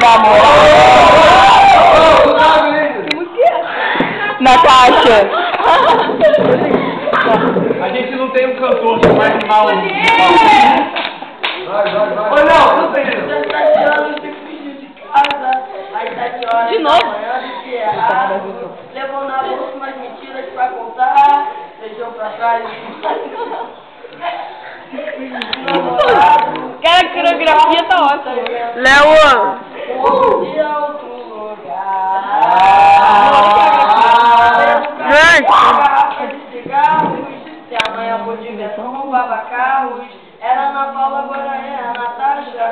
da na caixa. A gente não tem um cantor que vai animar o... Vai. Ô, não tem. 17 anos de fugir de casa. Às 7 horas de novo? da manhã, de errado. Levou na bolsa umas mentiras pra contar. Deixou pra trás. Cara, a coreografia tá ótima. Léo! Outro dia, outro lugar. Garrafa de cigarros. Se amanhã por diversão roubava carros. Era Ana Paula, agora é a Natasha.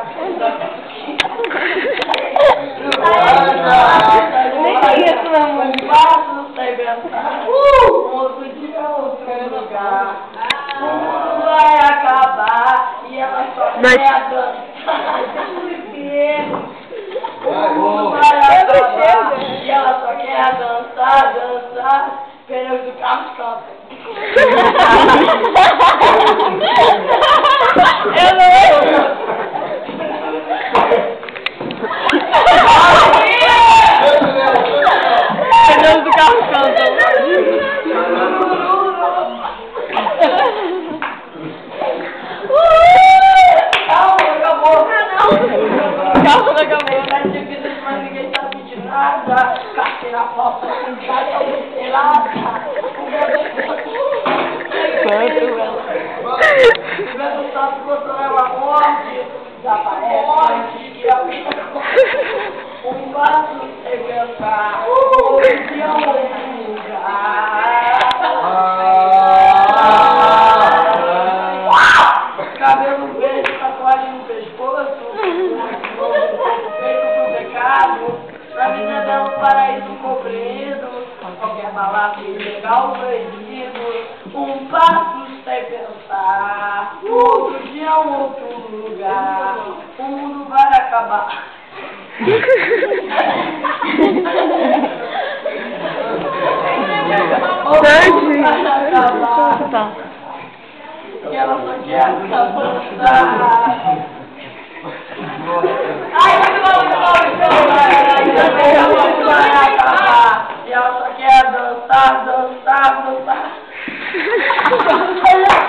Nem conheço, meu amor. Um passo sem pensar. Outro dia, outro lugar. O mundo vai acabar e ela só quer dançar. O mundo vai acabar e ela só quer dançar. Pneus do carro escapam. Eu não pneus do carro cantam. Calma, acabou. Calma, acabou. Mas ninguém sabe de nada. Café na falta, com casa pelada. Vivendo tanto quanto ela morte. Desaparece, que a vida um passo sem pensar. Hoje é um lugar. Cabelo verde, tatuagem no pescoço. Feito pro pecado. Na vida dela um paraíso comprido. Qualquer balada ilegal proibido. Um passo sem pensar. Outro dia um outro lugar. O mundo vai acabar. O mundo vai acabar. E ela só quer dançar. Ai, muito bom. E ela só quer dançar.